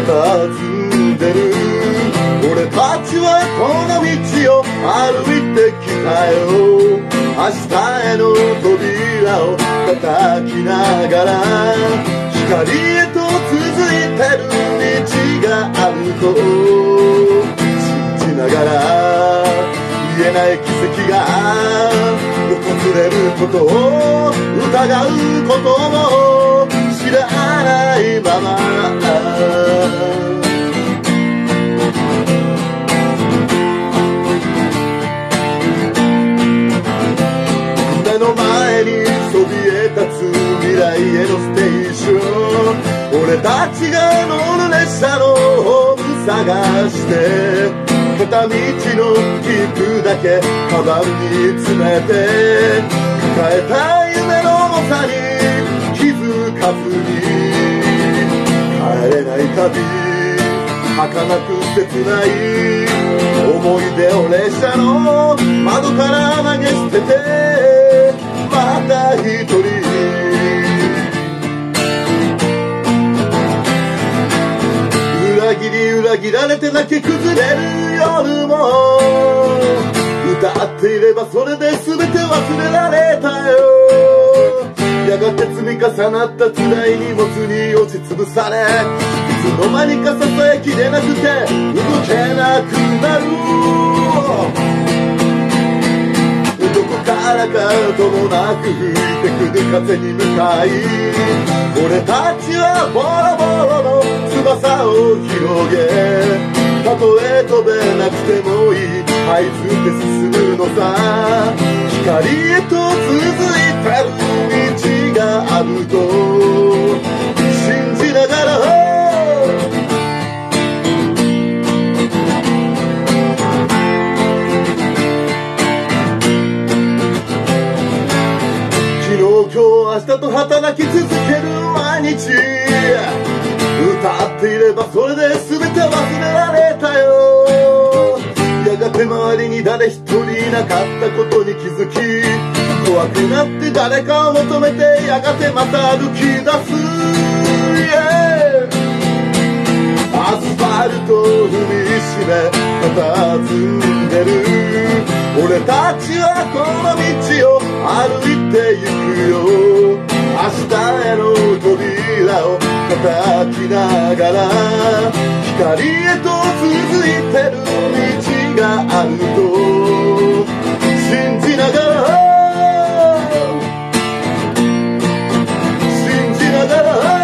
佇んでる。俺たちはこの道を歩いてきたよ。明日への扉を叩きながら、光へと続いてる道があると信じながら、言えない奇跡が訪れることを疑うことも知らないまま、目の前にそびえ立つ未来へのステーション。俺たちが乗る列車のホーム探して、片道の切符だけカバンに詰めて、抱えた夢の重さに気づかずに帰れない旅、儚く切ない思い出を列車の窓から投げ捨てて、また一人裏切り裏切られて泣き崩れる夜も、歌っていればそれで全て忘れられたよ。やがて積み重なった辛い荷物に押しつぶされ、いつの間にか支えきれなくて動けなくなる。どこからかともなく吹いてくる風に向かい、俺たちはボロボロの翼を広げ、たとえ飛べなくてもいい這いついて進むのさ。光へと続いてる道があると信じながら、昨日今日明日と働き続ける毎日、歌っていればそれで全て忘れられたよ。やがて周りに誰一人いなかったことに気づき、怖くなって誰かを求めてやがてまた歩き出す、アスファルトを踏みしめ佇んでる。俺たちはこの道を歩いてゆくよ。明日への扉を叩きながら、光へと続いてる道があると信じながら、信じながら。